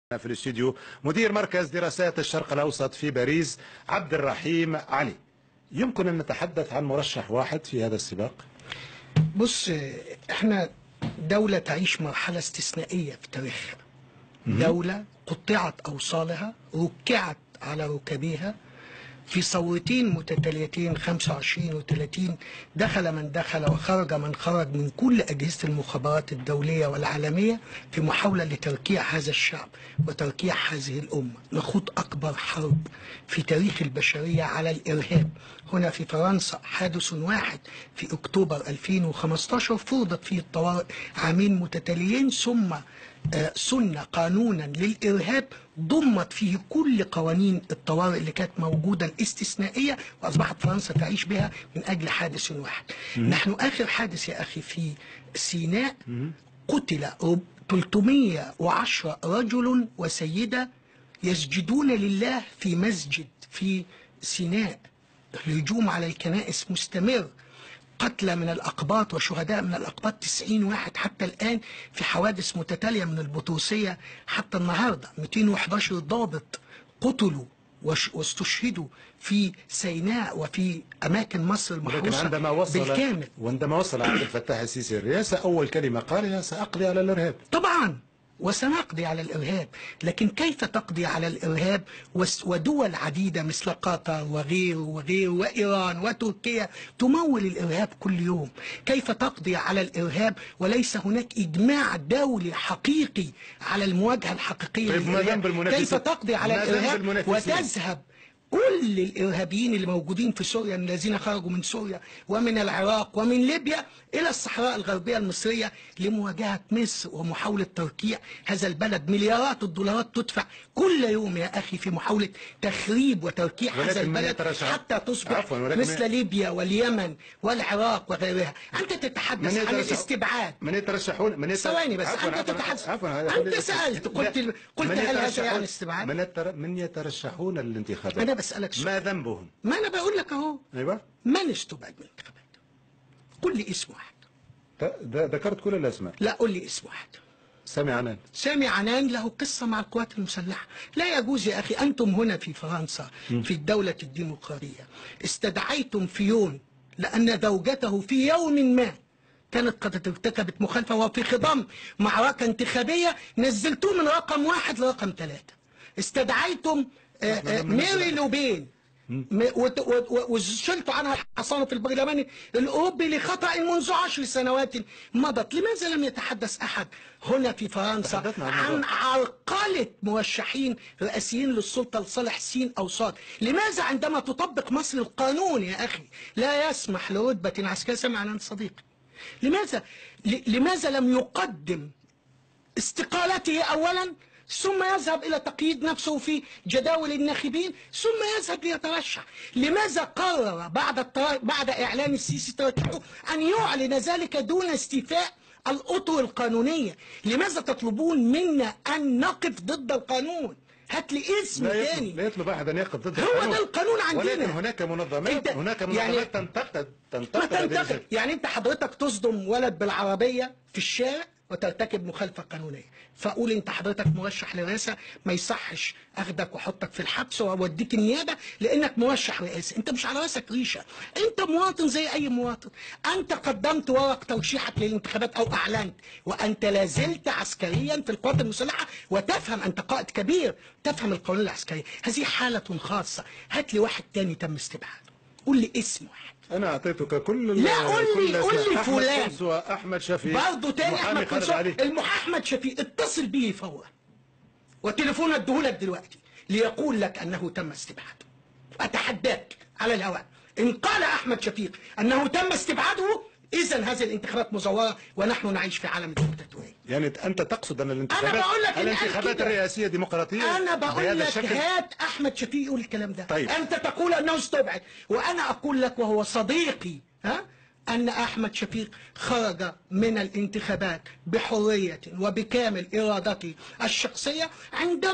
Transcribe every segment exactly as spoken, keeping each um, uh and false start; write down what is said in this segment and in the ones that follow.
في الاستوديو مدير مركز دراسات الشرق الأوسط في باريس عبد الرحيم علي. يمكن أن نتحدث عن مرشح واحد في هذا السباق؟ بص، احنا دولة تعيش مرحلة استثنائية في تاريخها. دولة قطعت أوصالها، ركعت على ركبها في ثورتين متتاليتين خمسة وعشرين وثلاثين، دخل من دخل وخرج من خرج من كل أجهزة المخابرات الدولية والعالمية في محاولة لتركيع هذا الشعب وتركيع هذه الأمة. نخوض أكبر حرب في تاريخ البشرية على الإرهاب. هنا في فرنسا حادث واحد في أكتوبر ألفين وخمسة عشر فرضت فيه الطوارئ عامين متتاليين، ثم سن قانونا للإرهاب ضمت فيه كل قوانين الطوارئ اللي كانت موجودة الاستثنائية، وأصبحت فرنسا تعيش بها من أجل حادث واحد. مم. نحن آخر حادث يا أخي في سيناء مم. قتل ثلاثمئة وعشرة رجل وسيدة يسجدون لله في مسجد في سيناء. الهجوم على الكنائس مستمر، قتلى من الأقباط وشهداء من الأقباط تسعين واحد حتى الآن في حوادث متتالية من البطرسية حتى النهاردة. مئتين وأحد عشر ضابط قتلوا واستشهدوا في سيناء وفي أماكن مصر المحروسة عندما وصل بالكامل. وعندما وصل عبد الفتاح السيسي الرئاسة أول كلمة قالها سأقضي على الإرهاب. طبعا وسنقضي على الإرهاب، لكن كيف تقضي على الإرهاب ودول عديدة مثل قطر وغيره وغيره وإيران وتركيا تمول الإرهاب كل يوم؟ كيف تقضي على الإرهاب وليس هناك إجماع دولي حقيقي على المواجهة الحقيقية للإرهاب؟ كيف تقضي على الإرهاب وتذهب كل الإرهابيين اللي موجودين في سوريا الذين خرجوا من سوريا ومن العراق ومن ليبيا إلى الصحراء الغربية المصرية لمواجهة مصر ومحاولة تركيع هذا البلد؟ مليارات الدولارات تدفع كل يوم يا أخي في محاولة تخريب وتركيع هذا البلد حتى تصبح مثل ليبيا واليمن والعراق وغيرها. أنت تتحدث عن الاستبعاد. من يترشحون من ثواني بس، أنت تتحدث، أنت سألت قلت قلت هل هذا يعني استبعاد؟ من, يتر... من يترشحون للانتخابات؟ أنا بسألك سؤال، ما ذنبهم؟ ما أنا بقول لك أهو. أيوه، من استبعد من الانتخابات؟ قل لي اسم واحد. ذكرت كل الأسماء. لا، قل لي اسم واحد. سامي عنان. سامي عنان له قصة مع القوات المسلحة. لا يجوز يا أخي، أنتم هنا في فرنسا في الدولة الديمقراطية استدعيتم فيون لأن زوجته في يوم ما كانت قد ارتكبت مخالفة وفي خضم معركة انتخابية نزلتوه من رقم واحد لرقم ثلاثة. استدعيتم ميري لوبين وشلتوا عنها الحصانة في البرلمان الأوروبي لخطأ منذ عشر سنوات مضت. لماذا لم يتحدث أحد هنا في فرنسا عن عرقلة مرشحين رئاسيين للسلطة لصالح سين أو صاد؟ لماذا عندما تطبق مصر القانون يا أخي لا يسمح لرتبة عسكرية؟ سمع عن صديقي، لماذا لماذا لم يقدم استقالته أولا ثم يذهب إلى تقييد نفسه في جداول الناخبين ثم يذهب ليترشح؟ لماذا قرر بعد التر... بعد إعلان السيسي ترشحه أن يعلن ذلك دون استيفاء الأطر القانونية؟ لماذا تطلبون منا أن نقف ضد القانون؟ هات لي اسم لا تاني. لا يطلب أحد أن يقف ضد هو القانون. هو ده القانون عندنا. ولكن هناك منظمات هناك منظمات يعني تنتقد تنتقد تنتقد. يعني أنت حضرتك تصدم ولد بالعربية في الشارع وترتكب مخالفة قانونية، فأقول أنت حضرتك مرشح للرئاسة ما يصحش أخدك وأحطك في الحبس وأوديك النيابة لأنك مرشح رئاسي. أنت مش على راسك ريشة، أنت مواطن زي أي مواطن. أنت قدمت ورق ترشيحك للانتخابات أو أعلنت، وأنت لازلت عسكريا في القوات المسلحة وتفهم، أنت قائد كبير تفهم القوانين العسكرية. هذه حالة خاصة. هات لي واحد تاني تم استبعاده، قول لي اسم واحد. أنا أعطيتك كل لا، قول لي قول لي فلان. أحمد أحمد شفيق برضه تاني أحمد قنصوة. المح أحمد شفيق اتصل به فورا وتليفون اديهولك دلوقتي ليقول لك أنه تم استبعاده. أتحداك على الهواء، إن قال أحمد شفيق أنه تم استبعاده إذا هذه الانتخابات مزورة ونحن نعيش في عالم الدكتاتورية. يعني أنت تقصد أن الانتخابات أنا بقول لك الانتخابات الرئاسية ديمقراطية؟ أنا بقول لك هات أحمد شفيق يقول الكلام ده. طيب. أنت تقول أنه استبعد، وأنا أقول لك وهو صديقي ها أن أحمد شفيق خرج من الانتخابات بحرية وبكامل إرادته الشخصية عندما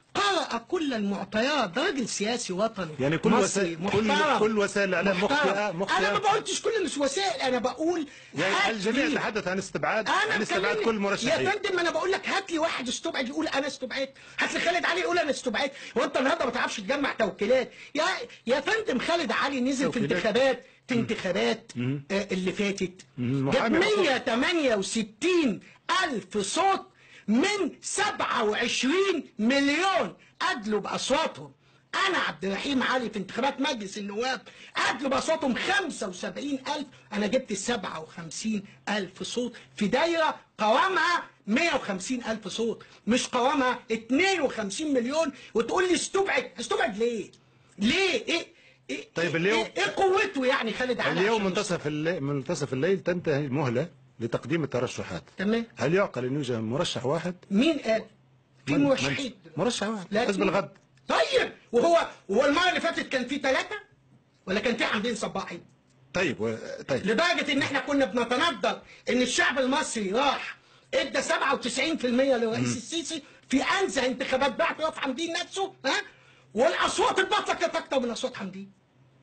قرأ كل المعطيات، ده راجل سياسي وطني يعني كل مصري وسائل كل, محترم كل وسائل الاعلام مخطئه مخطئه. انا ما بقولتش كل الوسائل، انا بقول يعني الجميع يتحدث عن استبعاد انا عن استبعاد كل مرشحين. يا فندم انا بقول لك هات لي واحد استبعد يقول انا استبعدت، هات لي خالد علي يقول انا استبعدت، وانت النهارده ما تعرفش تجمع توكيلات. يا يا فندم خالد علي نزل في انتخابات في انتخابات آه اللي فاتت جاب مية وتمانية وستين الف صوت من سبعة وعشرين مليون ادلوا باصواتهم. انا عبد الرحيم علي في انتخابات مجلس النواب ادلوا باصواتهم خمسة وسبعين الف، انا جبت سبعة وخمسين الف صوت في دايره قوامها مية وخمسين الف صوت، مش قوامها اتنين وخمسين مليون، وتقول لي استبعد. استبعد ليه؟ ليه؟ ايه ايه طيب اليوم ايه, إيه قوته يعني خالد علي؟ اليوم منتصف الليل منتصف الليل تنتهي المهله لتقديم الترشحات. تمام. هل يعقل ان يوجد مرشح واحد؟ مين قال؟ في من مرشحين. مرشح واحد لا حزب الغد. طيب وهو وهو المره اللي فاتت كان في ثلاثه ولا كان في حمدين صباحي؟ طيب و... طيب لدرجه ان احنا كنا بنتندر ان الشعب المصري راح ادى سبعة وتسعين بالمية للرئيس السيسي في انزه انتخابات بعد وقف حمدين نفسه، ها؟ والاصوات الباطله كانت اكتر من اصوات حمدين.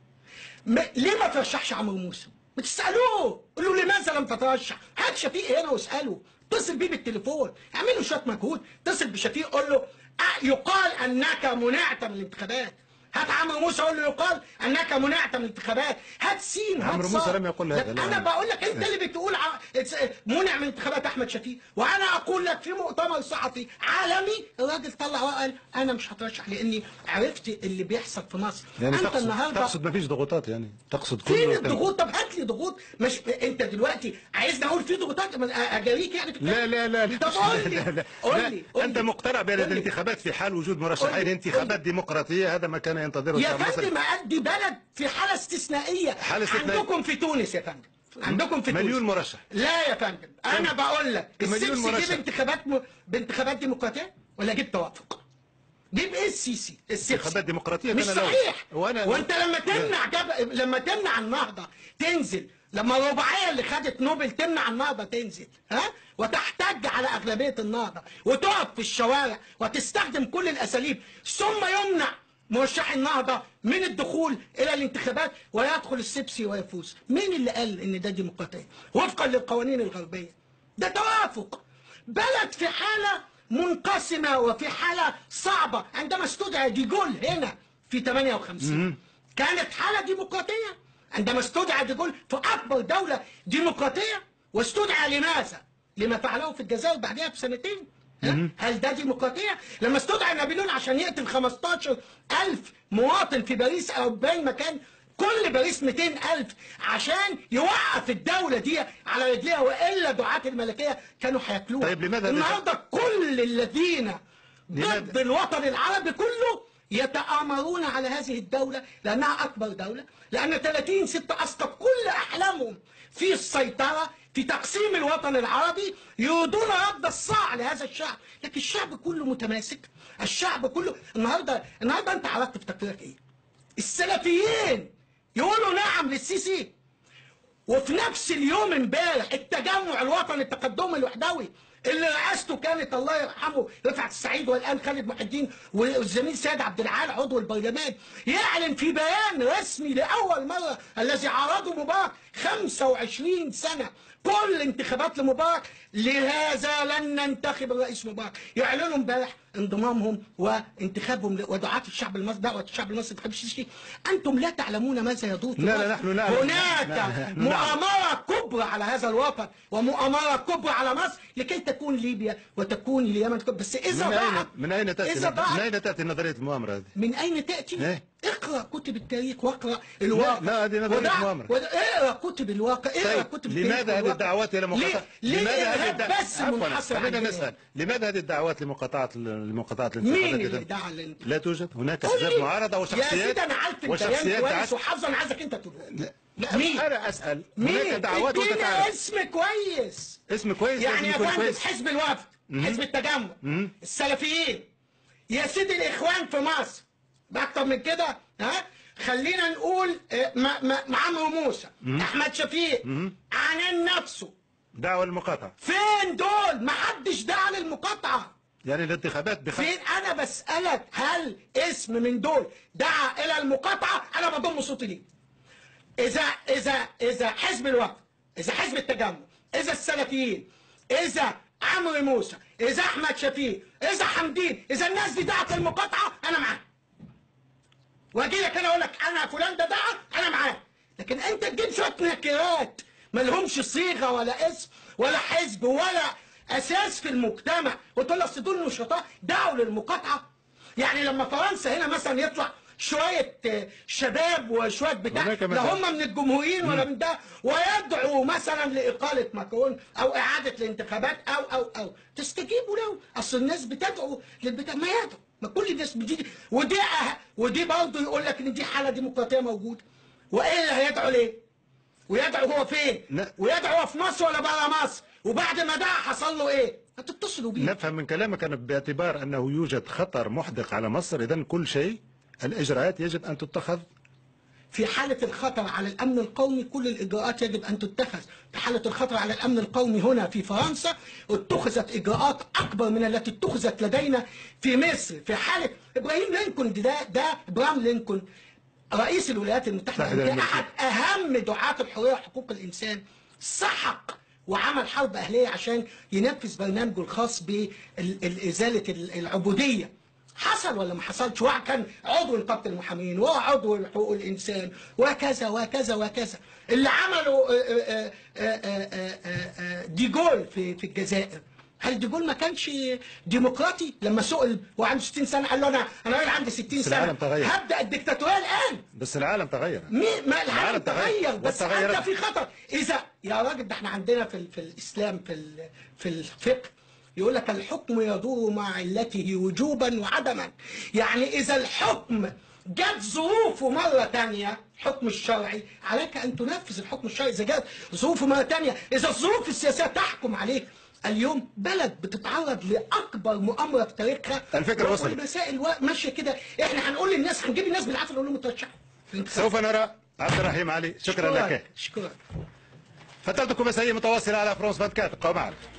ما... ليه ما ترشحش عمرو موسى؟ بتسالوه قولوا له لماذا لم تترشح؟ هات شفيق هنا واساله، اتصل بيه بالتليفون، اعملوا شويه مجهود، اتصل بشفيق قول له يقال انك منعت من الانتخابات. هات عمرو موسى قول له يقال انك منعت من الانتخابات. هات سين هات عمرو موسى لم يقل هذا. انا بقول لك انت اللي بتقول ع... منع من انتخابات احمد شفيق، وانا اقول لك في مؤتمر صحفي عالمي الراجل طلع وقال انا مش هترشح لاني عرفت اللي بيحصل في مصر. يعني انت تقصد النهارده تقصد ما فيش ضغوطات، يعني تقصد فين كله الضغوط؟ طب هات لي ضغوط. مش انت دلوقتي عايزني اقول في ضغوطات اجاريك يعني في لا لا لا لا طب قول لي لا لا قول لا. لي انت مقتنع بان الانتخابات في حال وجود مرشحين انتخابات ديمقراطيه، هذا ما كان ينتظره يا الشعب المصري. فندم دي بلد في حاله استثنائيه. حالة استثنائية. عندكم في تونس يا فندم، عندكم في تونس مليون مرشح. لا يا فندم انا بقول لك مليون السيسي مرشح. جيب انتخابات م... بانتخابات ديمقراطيه ولا جيب توافق؟ جيب ايه السيسي؟ السيسي انتخابات ديمقراطيه مش كان له. صحيح. وانا وانت لما تمنع جب... لما تمنع النهضه تنزل، لما الرباعيه اللي خدت نوبل تمنع النهضه تنزل، ها؟ وتحتج على اغلبيه النهضه وتقف في الشوارع وتستخدم كل الاساليب، ثم يمنع مرشح النهضه من الدخول الى الانتخابات ويدخل السبسي ويفوز. مين اللي قال ان ده ديمقراطيه؟ وفقا للقوانين الغربيه. ده توافق. بلد في حاله منقسمه وفي حاله صعبه. عندما استدعى ديجول هنا في ثمانية وخمسين كانت حاله ديمقراطيه. عندما استدعى ديجول في اكبر دوله ديمقراطيه، واستدعى لماذا؟ لما فعله في الجزائر بعدها بسنتين. هل ده ديمقراطيه؟ لما استدعى نابليون عشان يقتل خمستاشر الف مواطن في باريس او باي مكان، كل باريس مئتين الف، عشان يوقف الدوله دي على رجليها، والا دعاة الملكيه كانوا هياكلوها. طيب لماذا النهارده كل الذين لماذا؟ ضد الوطن العربي كله يتآمرون على هذه الدولة لأنها أكبر دولة، لأن ثلاثين ستة أسقط كل أحلامهم في السيطرة في تقسيم الوطن العربي، يريدون رد الصاع لهذا الشعب، لكن الشعب كله متماسك. الشعب كله النهارده النهارده أنت عرفت في تقريرك إيه؟ السلفيين يقولوا نعم للسيسي، وفي نفس اليوم امبارح التجمع الوطني التقدمي الوحدوي اللي رئاسته كانت الله يرحمه رفعت السعيد والان خالد محي الدين والزميل سيد عبد العال عضو البرلمان، يعلن في بيان رسمي لاول مره الذي عارضه مبارك خمسة وعشرين سنه كل انتخابات لمبارك، لهذا لن ننتخب الرئيس مبارك. يعلنوا امبارح انضمامهم وانتخابهم ودعاة الشعب المصري، دعوة الشعب المصري انتخاب السيسي. انتم لا تعلمون ماذا يدور في لا لا نحن لا هناك لا لا مؤامرة كبرى على هذا الوطن ومؤامرة كبرى على مصر لكي تكون ليبيا وتكون اليمن. بس إذا من ضاعت أين من أين تأتي إذا ضاعت من أين تأتي نظرية المؤامرة هذه؟ من أين تأتي؟ إيه؟ اقرأ كتب التاريخ واقرأ الواقع. لا هذه نظرية مؤامرة. اقرأ كتب الواقع، اقرأ طيب كتب التاريخ. لماذا هذه الدعوات إلى مقاطعة؟ ليه؟ لماذا ليه هذه الإرهاب بس منحصر خلينا عندنا؟ نسأل لماذا هذه الدعوات لمقاطعة لمقاطعة الانتخابات؟ مين اللي دعا للانتخابات؟ لا توجد هناك أحزاب معارضة وشخصيات. يا سيدي أنا عارف البيان كويس وحافظ، أنا عايزك أنت تقول. مين؟ أنا أسأل. هناك دعوات وأنت تعرف. اسم كويس. اسم كويس يعني يا فندم كويس. حزب الوفد، حزب التجمع، السلفيين، يا سيدي الإخوان في مصر، بأكتر من كده ها؟ خلينا نقول عمرو موسى، أحمد شفيق، عنان نفسه. دعوة للمقاطعة. فين دول؟ ما حدش دعا للمقاطعة. يعني الانتخابات بخ... فين؟ انا بسالك هل اسم من دول دعا الى المقاطعه؟ انا بضم صوتي ليه. اذا اذا اذا حزب الوفد، اذا حزب التجمع، اذا السلفيين، اذا عمرو موسى، اذا احمد شفيق، اذا حمدين، اذا الناس دي دعت المقاطعه انا معاك. واجي لك انا اقول لك انا فلان ده دعا انا معاك. لكن انت تجيب شويه نكرات ما لهمش صيغه ولا اسم ولا حزب ولا اساس في المجتمع وتقول اصل دول نشطاء دعوا للمقاطعه. يعني لما فرنسا هنا مثلا يطلع شويه شباب وشويه بتاع لا هم من الجمهوريين ولا من ده ويدعوا مثلا لاقاله ماكرون او اعاده الانتخابات او او او تستجيبوا له. اصل الناس بتدعو للبتاع ما يدعو، ما كل الناس بتيجي ودي أه ودي برضه يقول لك ان دي حاله ديمقراطيه موجوده. وايه اللي هيدعو ليه؟ ويدعو هو فين؟ لا. ويدعو في مصر ولا بره مصر؟ وبعد ما دعا حصل له ايه؟ هتتصلوا بيه. نفهم من كلامك أن باعتبار أنه يوجد خطر محدق على مصر، إذن كل شيء الإجراءات يجب أن تتخذ. في حالة الخطر على الأمن القومي كل الإجراءات يجب أن تتخذ. في حالة الخطر على الأمن القومي هنا في فرنسا اتخذت إجراءات أكبر من التي اتخذت لدينا في مصر. في حالة إبراهيم لينكولن ده ده إبراهيم لينكولن رئيس الولايات المتحدة الأمريكية أحد أهم دعاة الحرية وحقوق الإنسان سحق وعمل حرب أهلية عشان ينفذ برنامجه الخاص بإزالة العبودية. حصل ولا ما حصلش؟ واحد كان عضو نقابة المحامين وعضو حقوق الإنسان وكذا وكذا وكذا. اللي عمله دي جول في في الجزائر، هل دي جول ما كانش ديمقراطي؟ لما سئل وعنده ستين سنة قال له انا انا راجل عندي ستين سنة هبدأ الدكتاتورية الآن. بس العالم تغير. مي ما العالم, العالم تغير بس انت في خطر. إذا يا راجل ده احنا عندنا في في الإسلام في في الفقه يقول لك الحكم يدور مع علته وجوبا وعدما. يعني إذا الحكم جت ظروفه مرة تانية الحكم الشرعي عليك أن تنفذ الحكم الشرعي. إذا جت ظروفه مرة تانية، إذا الظروف السياسية تحكم عليك. اليوم بلد بتتعرض لأكبر مؤامرة في تاريخها. الفكرة وصلت. والمسائل ماشية كده. إحنا هنقول للناس هنجيب الناس بالعافية نقول لهم ترشحوا. سوف نرى. عبد الرحيم علي شكرا, شكرا لك. شكرا. فترتكم مسائية متواصلة على فرانس أربعة وعشرين. قم معنا.